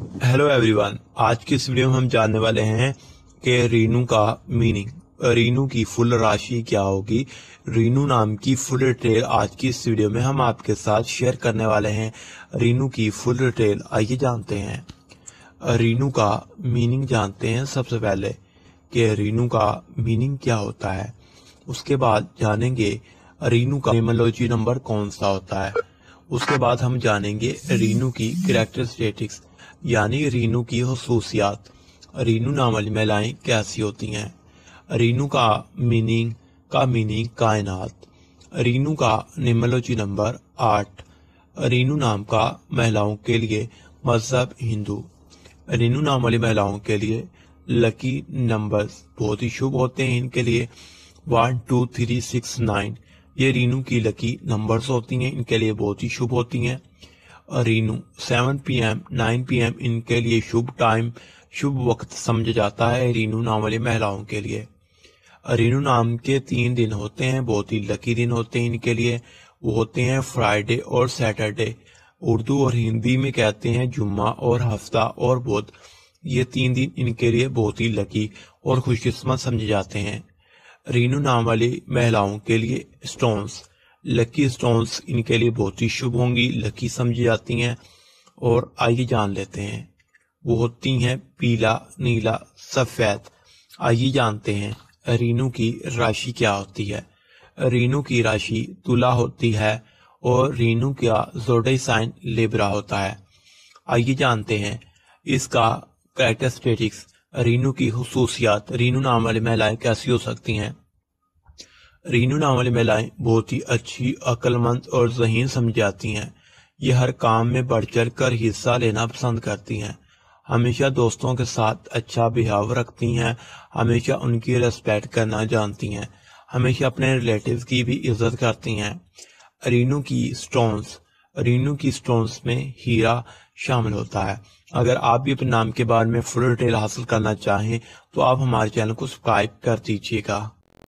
Hello everyone, आज की इस वीडियो में हम जानने वाले हैं कि रीनू का मीनिंग, रीनू की फुल राशि क्या होगी। रीनू नाम की फुल डिटेल आज की इस वीडियो में हम आपके साथ शेयर करने वाले हैं। रीनू की फुल डिटेल आइए जानते हैं। रीनू का मीनिंग जानते हैं सबसे पहले कि रीनू का मीनिंग क्या होता है। उसके बाद जानेंगे रीनू का न्यूमरोलॉजी नंबर कौन सा होता है। उसके बाद हम जानेंगे रीनू की कैरेक्टरिस्टिक्स यानी रीनू की खसूसियात। रीनू नाम वाली महिलाएं कैसी होती हैं। रीनू का मीनिंग कायनात। रीनू का न्यूमरोलॉजी नंबर 8। रीनू नाम का महिलाओं के लिए मजहब हिंदू। रीनू नाम वाली महिलाओं के लिए लकी नंबर्स बहुत ही शुभ होते हैं। इनके लिए 1 2 3 6 9 ये रीनू की लकी नंबर्स होती हैं। इनके लिए बहुत ही शुभ होती हैं। रीनू 7 PM 9 PM इनके लिए शुभ टाइम, शुभ वक्त समझा जाता है रीनू नाम वाली महिलाओं के लिए। रीनू नाम के 3 दिन होते हैं, बहुत ही लकी दिन होते हैं इनके लिए। वो होते हैं फ्राइडे और सैटरडे। उर्दू और हिंदी में कहते हैं जुम्मा और हफ्ता और बुध। ये 3 दिन इनके लिए बहुत ही लकी और खुशकिस्मत समझे जाते हैं। रीनू नाम वाली महिलाओं के लिए स्टोन्स, लकी स्टोन्स इनके लिए बहुत ही शुभ होंगी, लकी समझी जाती हैं। और आइए जान लेते हैं वो होती हैं पीला, नीला, सफेद। आइए जानते हैं रीनू की राशि क्या होती है। रीनू की राशि तुला होती है और रीनू का ज़ोडिएक साइन लिब्रा होता है। आइए जानते हैं इसका कैरेक्टरिस्टिक्स, रीनू की खसूसियात। रीनू नाम वाली महिलाएं कैसी हो सकती हैं। रीनू नाम वाली महिलाएं बहुत ही अच्छी, अक्लमंद और ज़हीन समझी जाती हैं। ये हर काम में बढ़ चढ़ कर हिस्सा लेना पसंद करती हैं। हमेशा दोस्तों के साथ अच्छा बिहेव रखती हैं। हमेशा उनकी रिस्पेक्ट करना जानती हैं। हमेशा अपने रिलेटिव्स की भी इज्जत करती हैं। रीनू की स्टोन्स में हीरा शामिल होता है। अगर आप भी अपने नाम के बारे में फुल डिटेल हासिल करना चाहें तो आप हमारे चैनल को सब्सक्राइब कर दीजिएगा।